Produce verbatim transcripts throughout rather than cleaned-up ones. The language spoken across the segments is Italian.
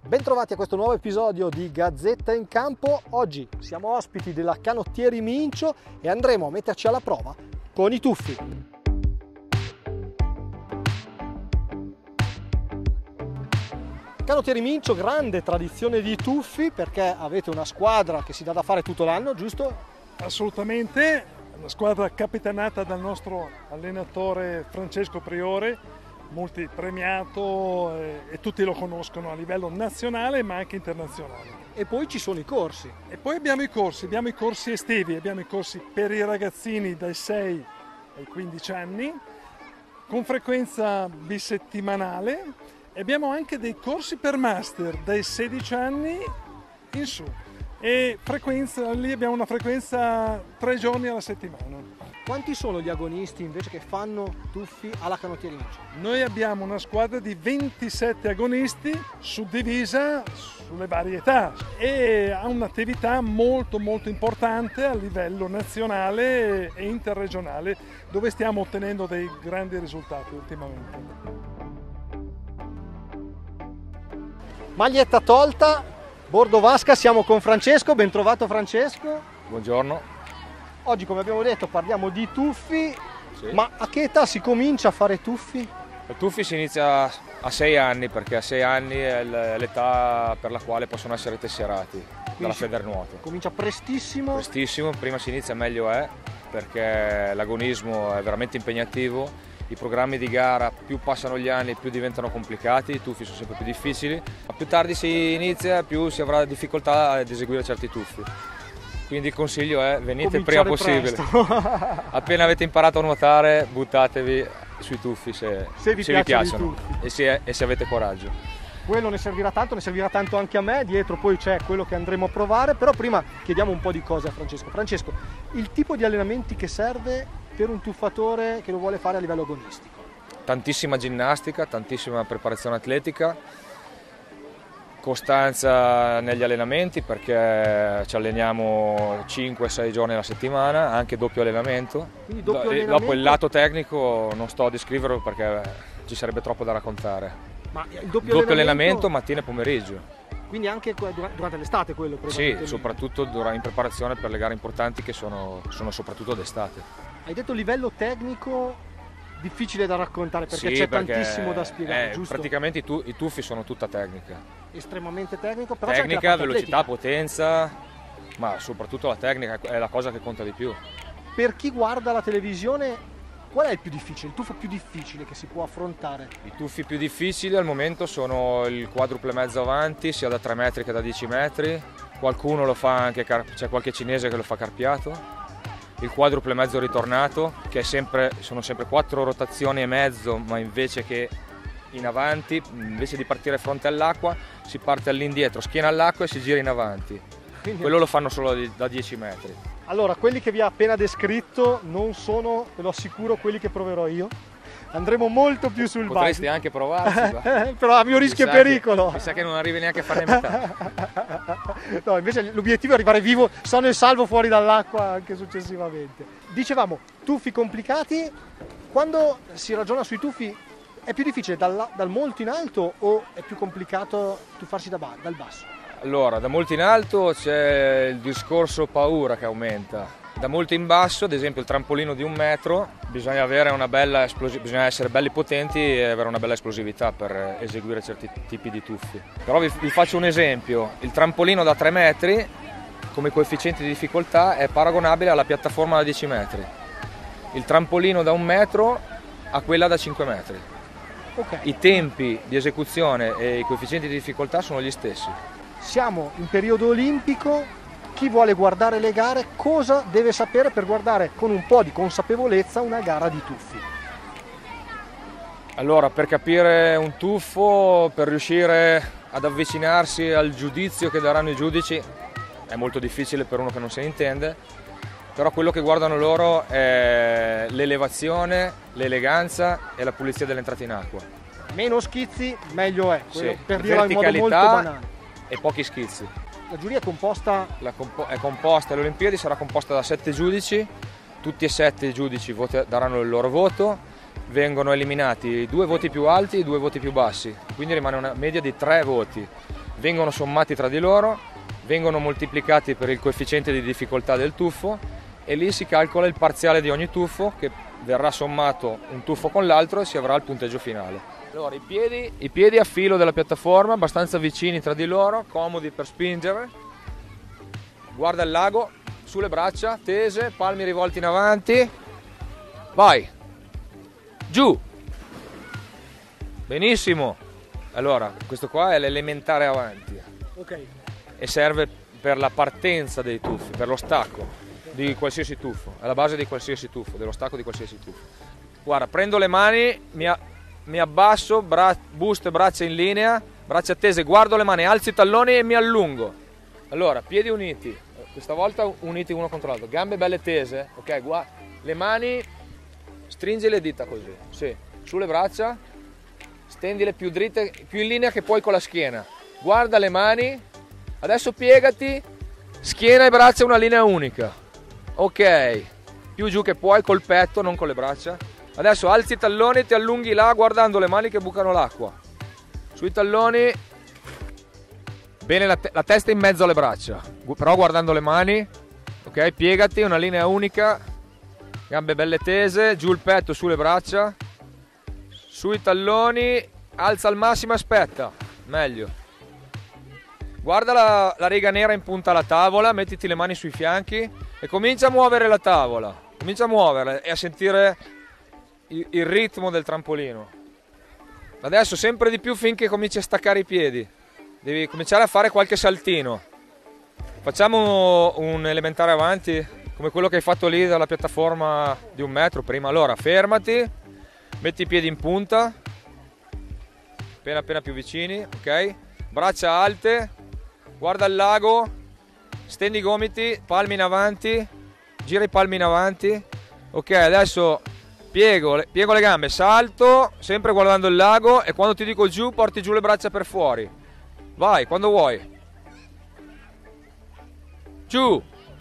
Bentrovati a questo nuovo episodio di Gazzetta in Campo. Oggi siamo ospiti della Canottieri Mincio e andremo a metterci alla prova con i tuffi. Canottieri Mincio, grande tradizione di tuffi perché avete una squadra che si dà da fare tutto l'anno, giusto? Assolutamente, una squadra capitanata dal nostro allenatore Francesco Priore, multipremiato e, e tutti lo conoscono a livello nazionale ma anche internazionale. E poi ci sono i corsi. E poi abbiamo i corsi, abbiamo i corsi estivi, abbiamo i corsi per i ragazzini dai sei ai quindici anni, con frequenza bisettimanale, e abbiamo anche dei corsi per master dai sedici anni in su. E frequenza, lì abbiamo una frequenza tre giorni alla settimana. Quanti sono gli agonisti invece che fanno tuffi alla Canottieri Mincio? Noi abbiamo una squadra di ventisette agonisti suddivisa sulle varie età e ha un'attività molto molto importante a livello nazionale e interregionale, dove stiamo ottenendo dei grandi risultati ultimamente. Maglietta tolta, bordo vasca, siamo con Francesco, ben trovato Francesco. Buongiorno. Oggi, come abbiamo detto, parliamo di tuffi, Sì. Ma a che età si comincia a fare tuffi? Il tuffi si inizia a sei anni, perché a sei anni è l'età per la quale possono essere tesserati dalla si- Federnuoto. Comincia prestissimo. Prestissimo, prima si inizia meglio è, perché l'agonismo è veramente impegnativo, i programmi di gara più passano gli anni più diventano complicati, i tuffi sono sempre più difficili, ma più tardi si inizia più si avrà difficoltà ad eseguire certi tuffi. Quindi il consiglio è venite il prima possibile. Appena avete imparato a nuotare, buttatevi sui tuffi se, Se vi se vi piacciono i piacciono e se, e se avete coraggio. Quello ne servirà tanto, ne servirà tanto anche a me, dietro poi c'è quello che andremo a provare, però prima chiediamo un po' di cose a Francesco. Francesco, il tipo di allenamenti che serve per un tuffatore che lo vuole fare a livello agonistico? Tantissima ginnastica, tantissima preparazione atletica, costanza negli allenamenti perché ci alleniamo cinque sei giorni alla settimana, anche doppio allenamento. Quindi doppio Do- allenamento? Dopo il lato tecnico non sto a descriverlo perché ci sarebbe troppo da raccontare. Ma il doppio, Doppio allenamento, allenamento mattina e pomeriggio. Quindi anche que- dura- durante l'estate quello? Sì, probabilmente. soprattutto dura- in preparazione per le gare importanti che sono, sono soprattutto d'estate. Hai detto livello tecnico difficile da raccontare perché Sì, c'è perché, tantissimo da spiegare, eh, giusto? Praticamente i, tu- i tuffi sono tutta tecnica. Estremamente tecnico, però c'è anche Tecnica, la parte velocità, atletica. potenza, ma soprattutto la tecnica è la cosa che conta di più. Per chi guarda la televisione, qual è il più difficile, il tuffo più difficile che si può affrontare? I tuffi più difficili al momento sono il quadruple mezzo avanti, sia da tre metri che da dieci metri. Qualcuno lo fa anche, car- c'è qualche cinese che lo fa carpiato. Il quadruple mezzo ritornato, che è sempre, sono sempre quattro rotazioni e mezzo, ma invece che in avanti, invece di partire fronte all'acqua, si parte all'indietro, schiena all'acqua e si gira in avanti. Quindi- Quello lo fanno solo di- da dieci metri. Allora, quelli che vi ha appena descritto non sono, ve lo assicuro, quelli che proverò io. Andremo molto più sul Potresti base. anche provarci, ma Però a mio rischio e mi sa che- pericolo. mi sa che non arrivi neanche a farne metà. No, invece l'obiettivo è arrivare vivo, sano e salvo fuori dall'acqua anche successivamente. Dicevamo, tuffi complicati. Quando si ragiona sui tuffi è più difficile dal, dal molto in alto o è più complicato tuffarsi da ba- dal basso? Allora, da molto in alto c'è il discorso paura che aumenta. Da molto in basso, ad esempio il trampolino di un metro, bisogna avere una bella esplosi- bisogna essere belli potenti e avere una bella esplosività per eseguire certi tipi di tuffi. Però vi, vi faccio un esempio, il trampolino da tre metri, come coefficiente di difficoltà, è paragonabile alla piattaforma da dieci metri. Il trampolino da un metro a quella da cinque metri. Ok, I tempi di esecuzione e i coefficienti di difficoltà sono gli stessi. siamo in periodo olimpico. Chi vuole guardare le gare cosa deve sapere per guardare con un po' di consapevolezza una gara di tuffi? Allora, per capire un tuffo, per riuscire ad avvicinarsi al giudizio che daranno i giudici, è molto difficile per uno che non se ne intende, però quello che guardano loro è l'elevazione, l'eleganza e la pulizia dell'entrata in acqua. Meno schizzi, meglio è, quello, Sì, per dirla in modo molto verticalità banale. e pochi schizzi. La giuria è composta. La compo- è composta, le Olimpiadi sarà composta da sette giudici, tutti e sette i giudici voti- daranno il loro voto, vengono eliminati due voti più alti e due voti più bassi, quindi rimane una media di tre voti. vengono sommati tra di loro, vengono moltiplicati per il coefficiente di difficoltà del tuffo e lì si calcola il parziale di ogni tuffo che verrà sommato un tuffo con l'altro e si avrà il punteggio finale. Allora, i piedi, i piedi a filo della piattaforma, abbastanza vicini tra di loro, comodi per spingere. Guarda il lago, sulle braccia, tese, palmi rivolti in avanti. Vai! Giù! Benissimo! Allora, questo qua è l'elementare avanti. Ok. E serve per la partenza dei tuffi, per lo stacco di qualsiasi tuffo, è la base di qualsiasi tuffo, dello stacco di qualsiasi tuffo. Guarda, prendo le mani, mi, a, mi abbasso, bra, busto e braccia in linea, braccia tese, guardo le mani, alzo i talloni e mi allungo. Allora, piedi uniti, questa volta uniti uno contro l'altro, gambe belle tese, ok, guarda, le mani, stringi le dita così, sì, sulle braccia, stendile più dritte, più in linea che puoi con la schiena. Guarda le mani, adesso piegati, schiena e braccia una linea unica. Ok, più giù che puoi col petto, non con le braccia. Adesso alzi i talloni e ti allunghi là guardando le mani che bucano l'acqua. Sui talloni, bene la, te la testa in mezzo alle braccia, però guardando le mani. Ok, piegati, una linea unica, gambe belle tese, giù il petto, sulle braccia. Sui talloni, alza al massimo, aspetta, meglio. Guarda la, la riga nera in punta alla tavola, mettiti le mani sui fianchi e comincia a muovere la tavola. Comincia a muoverla e a sentire il, il ritmo del trampolino. Adesso sempre di più finché cominci a staccare i piedi. Devi cominciare a fare qualche saltino. Facciamo un elementare avanti, come quello che hai fatto lì dalla piattaforma di un metro prima. Allora, fermati. Metti i piedi in punta, appena appena più vicini, ok? Braccia alte, guarda il lago, stendi i gomiti, palmi in avanti, gira i palmi in avanti. Ok, adesso piego, piego le gambe, salto, sempre guardando il lago e quando ti dico giù porti giù le braccia per fuori. Vai, quando vuoi. Giù.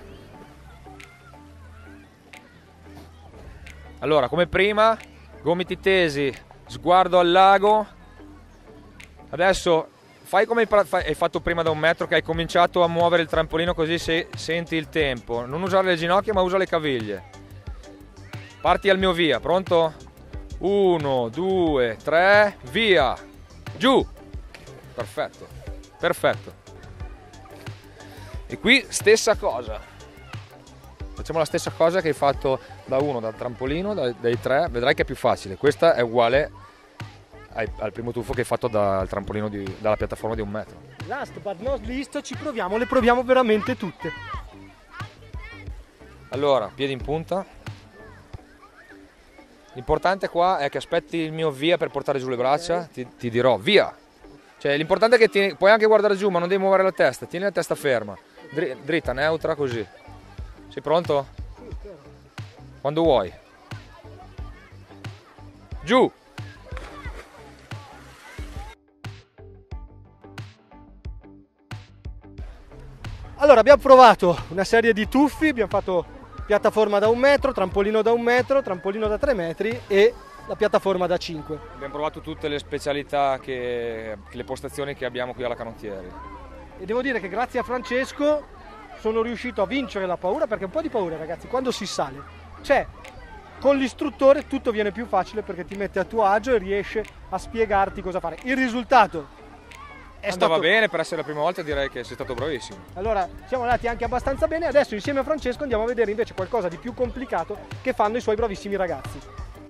Allora, come prima, gomiti tesi, sguardo al lago. Adesso fai come hai fatto prima da un metro, che hai cominciato a muovere il trampolino così se senti il tempo. Non usare le ginocchia ma usa le caviglie. Parti al mio via, pronto? Uno, due, tre, via! Giù! Perfetto, perfetto. E qui stessa cosa. Facciamo la stessa cosa che hai fatto da uno, dal trampolino, dai, dai tre, vedrai che è più facile. Questa è uguale ai, al primo tuffo che hai fatto dal trampolino di, dalla piattaforma di un metro. Last but not least, ci proviamo, le proviamo veramente tutte. Allora, piedi in punta. L'importante qua è che aspetti il mio via per portare giù le braccia, okay. ti, ti dirò via. Cioè, l'importante è che tieni, puoi anche guardare giù, ma non devi muovere la testa, tieni la testa ferma, Dr- dritta, neutra, così. Sei pronto? Sì, certo. Quando vuoi. Giù! Allora, abbiamo provato una serie di tuffi, abbiamo fatto piattaforma da un metro, trampolino da un metro, trampolino da tre metri e la piattaforma da cinque. Abbiamo provato tutte le specialità, che, le postazioni che abbiamo qui alla Canottieri. E devo dire che grazie a Francesco sono riuscito a vincere la paura, perché un po' di paura, ragazzi, quando si sale c'è. Con l'istruttore tutto viene più facile perché ti mette a tuo agio e riesce a spiegarti cosa fare. Il risultato è andava stato... bene, per essere la prima volta direi che sei stato bravissimo. Allora siamo andati anche abbastanza bene. Adesso insieme a Francesco andiamo a vedere invece qualcosa di più complicato che fanno i suoi bravissimi ragazzi.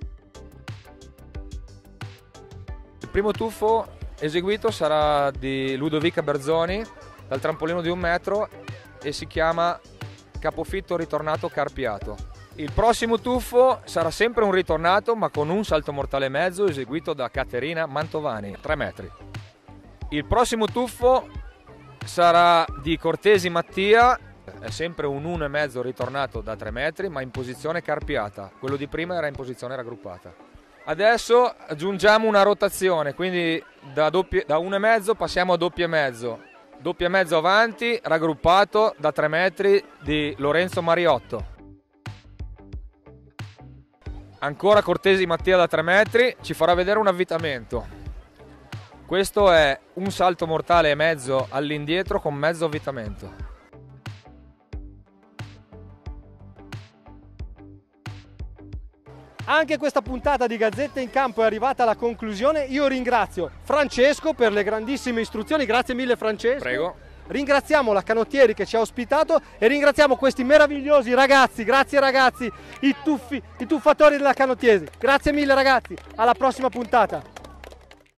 Il primo tuffo eseguito sarà di Ludovica Berzoni dal trampolino di un metro e si chiama capofitto ritornato carpiato. Il prossimo tuffo sarà sempre un ritornato ma con un salto mortale mezzo eseguito da Caterina Mantovani, tre metri. Il prossimo tuffo sarà di Cortesi Mattia, è sempre un uno e mezzo ritornato da tre metri ma in posizione carpiata, quello di prima era in posizione raggruppata. Adesso aggiungiamo una rotazione, quindi da, doppie, da uno e mezzo passiamo a doppio e mezzo. Doppio e mezzo avanti, raggruppato da tre metri di Lorenzo Mariotto. Ancora Cortesi Mattia da tre metri, ci farà vedere un avvitamento. Questo è un salto mortale e mezzo all'indietro con mezzo avvitamento. Anche questa puntata di Gazzetta in Campo è arrivata alla conclusione. Io ringrazio Francesco per le grandissime istruzioni, grazie mille Francesco. Prego. Ringraziamo la Canottieri che ci ha ospitato e ringraziamo questi meravigliosi ragazzi, grazie ragazzi, i tuffi, i tuffatori della Canottieri. Grazie mille ragazzi, alla prossima puntata.